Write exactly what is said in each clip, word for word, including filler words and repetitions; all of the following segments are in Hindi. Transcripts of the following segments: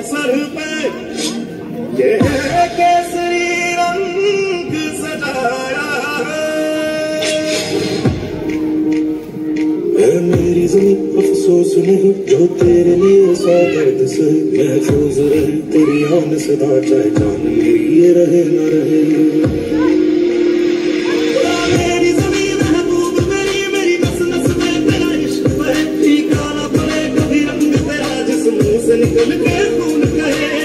सर पे ये केसरी रंग सजाया है। मेरी ज़मीं अफसोस नहीं जो तेरे लिए सौ दर्द से महफूज रहे, तेरी आन सदा चाहे जान मेरी ये रहे न रहे। मेरी ज़मीं महबूब मेरी, मेरी नस नस में तेरा इश्क बहे, फीका न पड़े कभी रंग तेरा जिस मुंह से निकल के खून कहे।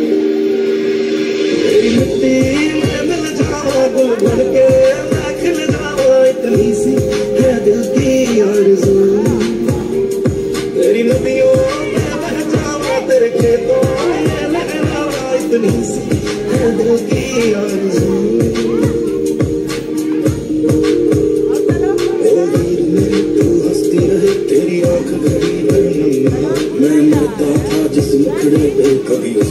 तेरी मिट्टी में मिल जाओ गुल बन के मैं खिल जाऊं, इतनी सी है दिल की आरज़ू। तेरी नदियों में बह जावा तेरे खेतों में लहरावा, इतनी सी है दिल की आरज़ू। ओ वीर मेरी तू हंसती रहे, तेरी आंख घड़ी भर नम मैं मरता था जिस मुखड़े पे कभी